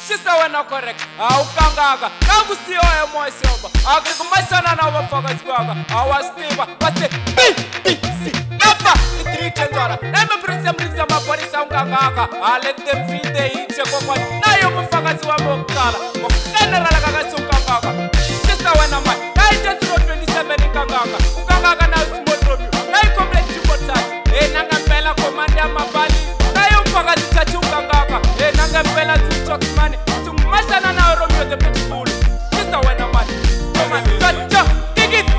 shisa wena correct awukangaka kakusiyo emoyisomba akukumashana nawo focus kwaka awastiva base BBC never itritenzora neme president mapolisa ungangaka let them feel the heat kokwa nayo mufakazi wa mokala general kakasunkangaka shisa wena mai 27 ikangaka ukangaka na small room nayo complete important nanga mpela komanda mabali nayo mfakazi tachungangaka nanga mpela tuchokimani tumashana na Romeo the Pitbull shisa wena mai come on touch dig it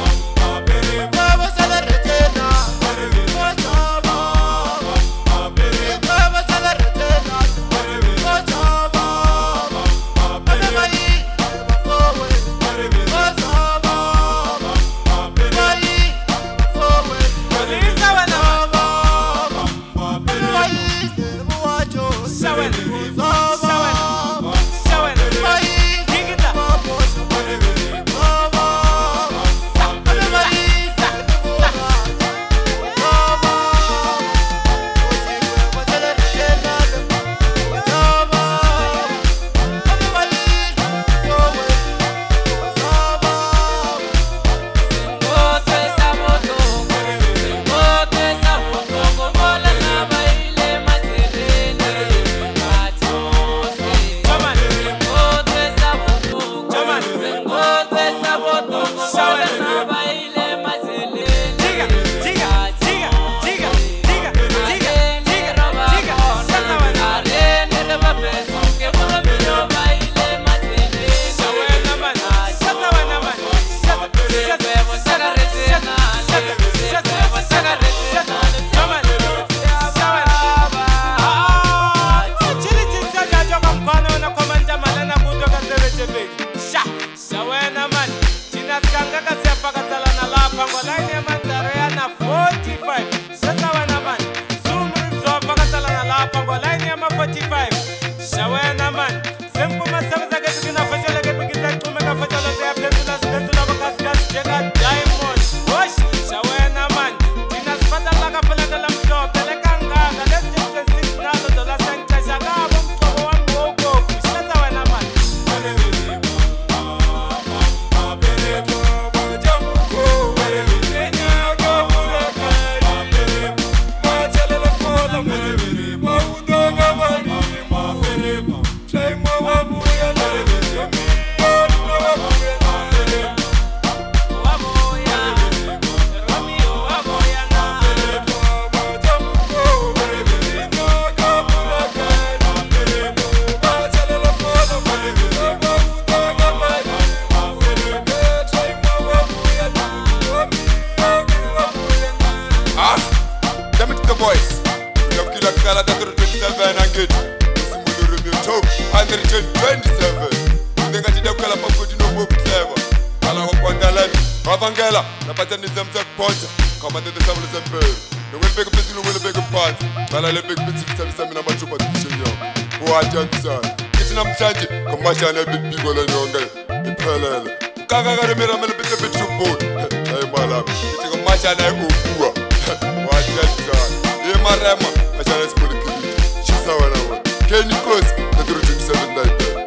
Machana bit people and younger. Ipelele. Kaka mera mele bit bit too bold. Hey mala. It's a machana ubua. Watch that. Ye marama. Machana school kid. She's our one. Can you close the 27 night there?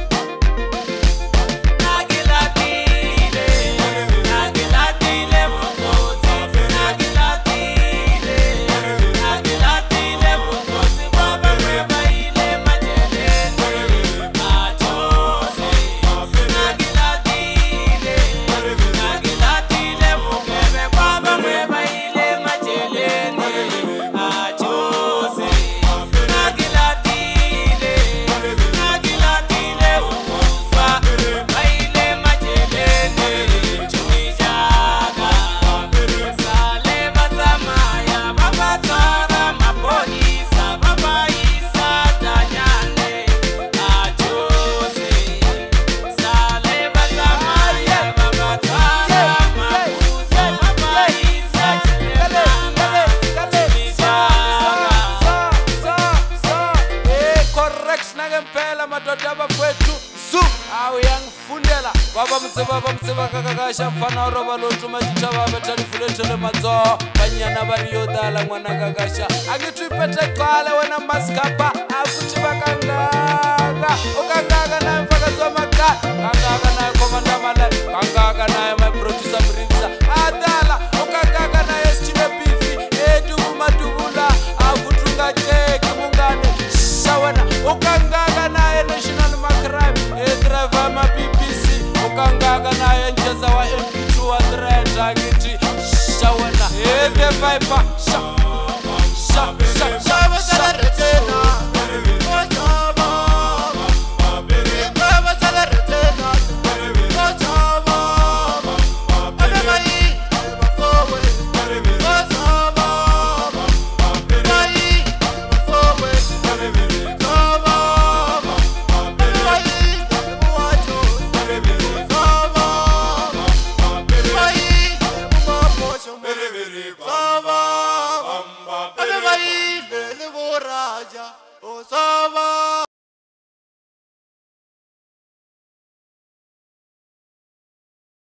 Baba kakakasha mfana roba lotuma chitaba betali fuletele mazo banyana bariyo dala mwana kakasha agitwipete kwale wena maskapa akuti bakanga Adala, Ukangaga naye mfakazi wa magari, Kangaga naye komanda malari, Kangaga naye my producer Mrinza. Adala, Ukangaga naye Steve Bifi, Edubu Madubula, Avutunga Cheki Mungane, Shawana, Ukangaga naye National Macrime, Driver ma BBC, Ukangaga naye Njeza wa MP2 wa Dread, Agiti, Shawana, Viper,